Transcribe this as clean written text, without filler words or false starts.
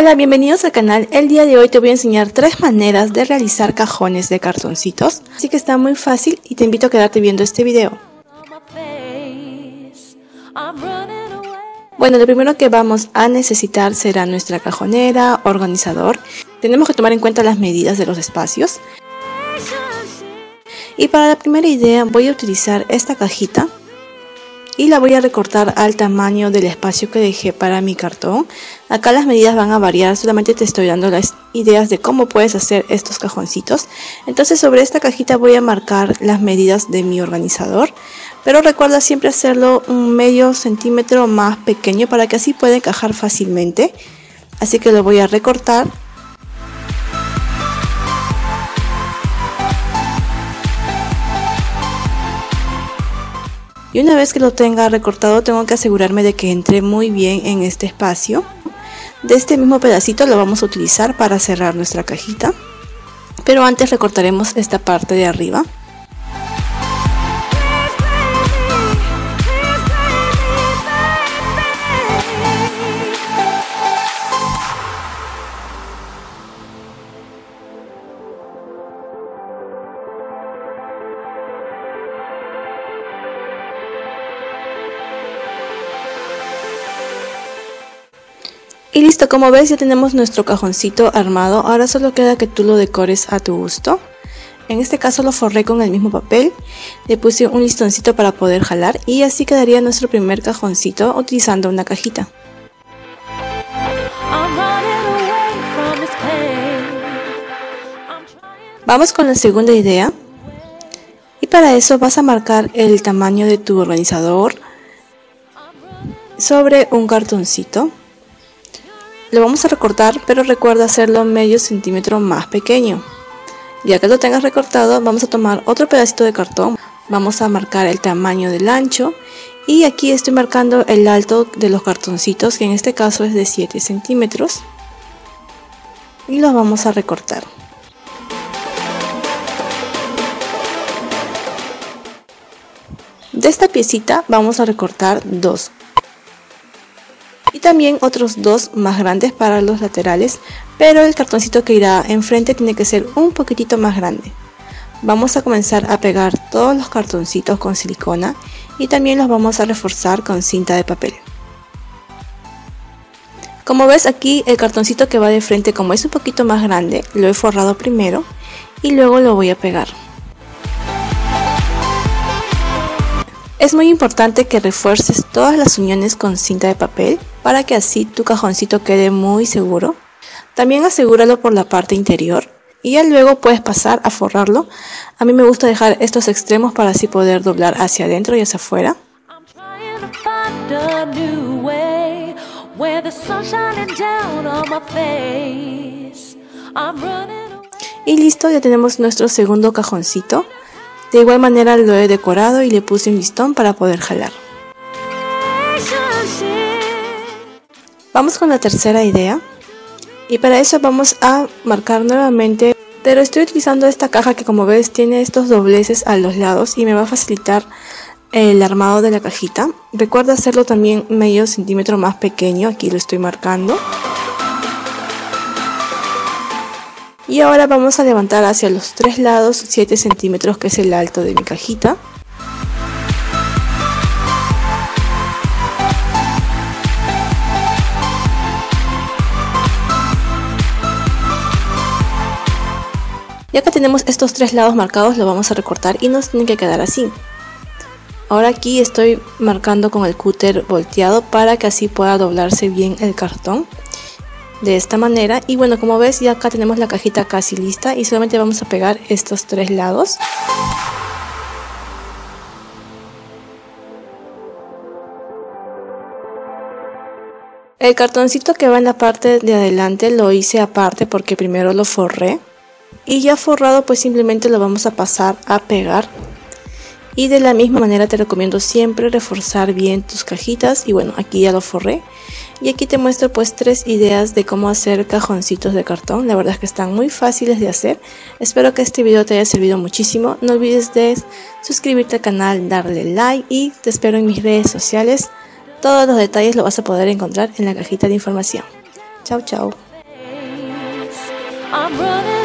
Hola, bienvenidos al canal. El día de hoy te voy a enseñar 3 maneras de realizar cajones de cartoncitos. Así que está muy fácil y te invito a quedarte viendo este video. Bueno, lo primero que vamos a necesitar será nuestra cajonera, organizador. Tenemos que tomar en cuenta las medidas de los espacios. Y para la primera idea voy a utilizar esta cajita. Y la voy a recortar al tamaño del espacio que dejé para mi cartón. Acá las medidas van a variar, solamente te estoy dando las ideas de cómo puedes hacer estos cajoncitos. Entonces sobre esta cajita voy a marcar las medidas de mi organizador. Pero recuerda siempre hacerlo un medio centímetro más pequeño para que así pueda encajar fácilmente. Así que lo voy a recortar. Y una vez que lo tenga recortado, tengo que asegurarme de que entre muy bien en este espacio. De este mismo pedacito lo vamos a utilizar para cerrar nuestra cajita. Pero antes recortaremos esta parte de arriba. Y listo, como ves ya tenemos nuestro cajoncito armado. Ahora solo queda que tú lo decores a tu gusto. En este caso lo forré con el mismo papel. Le puse un listoncito para poder jalar. Y así quedaría nuestro primer cajoncito utilizando una cajita. Vamos con la segunda idea. Y para eso vas a marcar el tamaño de tu organizador sobre un cartoncito. Lo vamos a recortar, pero recuerda hacerlo medio centímetro más pequeño. Ya que lo tengas recortado, vamos a tomar otro pedacito de cartón. Vamos a marcar el tamaño del ancho. Y aquí estoy marcando el alto de los cartoncitos, que en este caso es de 7 centímetros. Y los vamos a recortar. De esta piecita vamos a recortar 2. Y también otros 2 más grandes para los laterales, pero el cartoncito que irá enfrente tiene que ser un poquitito más grande. Vamos a comenzar a pegar todos los cartoncitos con silicona y también los vamos a reforzar con cinta de papel. Como ves aquí el cartoncito que va de frente, como es un poquito más grande, lo he forrado primero y luego lo voy a pegar. Es muy importante que refuerces todas las uniones con cinta de papel para que así tu cajoncito quede muy seguro. También asegúralo por la parte interior y ya luego puedes pasar a forrarlo. A mí me gusta dejar estos extremos para así poder doblar hacia adentro y hacia afuera. Y listo, ya tenemos nuestro segundo cajoncito. De igual manera lo he decorado y le puse un listón para poder jalar. Vamos con la tercera idea. Y para eso vamos a marcar nuevamente. Pero estoy utilizando esta caja que, como ves, tiene estos dobleces a los lados y me va a facilitar el armado de la cajita. Recuerda hacerlo también medio centímetro más pequeño. Aquí lo estoy marcando. Y ahora vamos a levantar hacia los 3 lados 7 centímetros, que es el alto de mi cajita. Ya que tenemos estos 3 lados marcados, lo vamos a recortar y nos tiene que quedar así. Ahora aquí estoy marcando con el cúter volteado para que así pueda doblarse bien el cartón. De esta manera, y bueno, como ves ya acá tenemos la cajita casi lista y solamente vamos a pegar estos 3 lados. El cartoncito que va en la parte de adelante lo hice aparte porque primero lo forré y ya forrado pues simplemente lo vamos a pasar a pegar. Y de la misma manera te recomiendo siempre reforzar bien tus cajitas. Y bueno, aquí ya lo forré. Y aquí te muestro pues 3 ideas de cómo hacer cajoncitos de cartón. La verdad es que están muy fáciles de hacer. Espero que este video te haya servido muchísimo. No olvides de suscribirte al canal, darle like y te espero en mis redes sociales. Todos los detalles los vas a poder encontrar en la cajita de información. Chao, chao. I'm running